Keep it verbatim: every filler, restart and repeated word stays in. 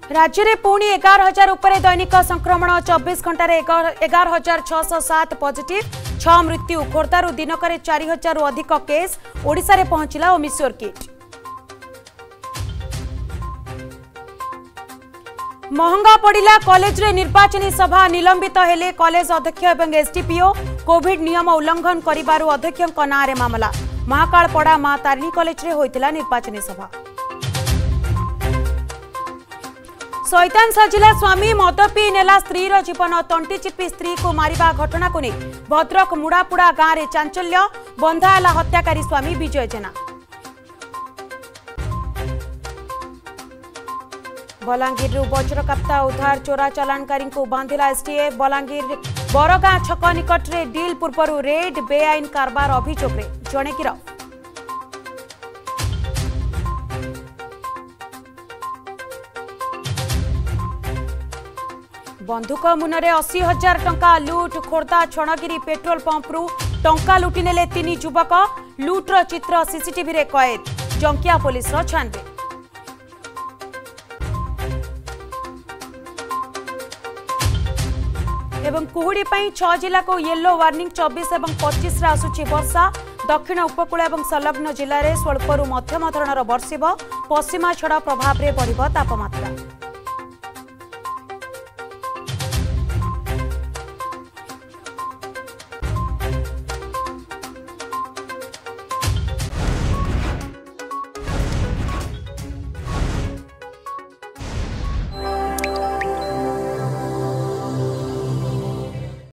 राज्य में पुणी एगार हजार उपरे दैनिक संक्रमण चौबीस घंटे एगार हजार छःश सात पॉजिटिव छह मृत्यु खोर्धारू दिनक चार हजार अधिक केस ओडिशा रे पहुंचला ओमिश्योर किट। महंगा पड़िला कॉलेज रे निर्वाचनी सभा निलंबित हेले कॉलेज अध्यक्ष एवं एसडीपीओ कोविड नियम उल्लंघन करिबारु अध्यक्ष नाँ रे मामला महाकालपड़ा मां तारिणी कॉलेज रे होइतिला निर्वाचनी सभा। शैतान सजिला स्वामी मद पी नेला स्त्री जीवन तंटी चिपी स्त्री को मारिबा घटना को नहीं भद्रक मुड़ापुड़ा गाँव में चांचल्य बंधाला हत्याकारी स्वामी विजय जेना। बलांगीर वज्रकाप्ता उद्धार चोरा चालाणकारी को बांधिला एसटीएफ बलांगीर बरगाँ छक निकट रे डील पूर्व रेड बेआईन कारबार अभियोग रे जणे गिरफ। बंधुक मुନରେ अशी हजार टंका लुट खोर्धा छणगिरी पेट्रोल पंपरू टंका लुटि नेले तीन युवक लुट्र चित्र सीसीटीवी रे कैद जंकिया पुलिस रो छानबीन। एवं कुहुड़ी पई छह जिला को येलो वार्निंग चौबीस एवं पच्चीस रे आसुची वर्षा दक्षिण उपकूल एवं संलग्न जिले में स्वल्परू मध्यम धरणर बर्षिब पश्चिमा छड़ा प्रभाव में बढ़िब तापमात्रा।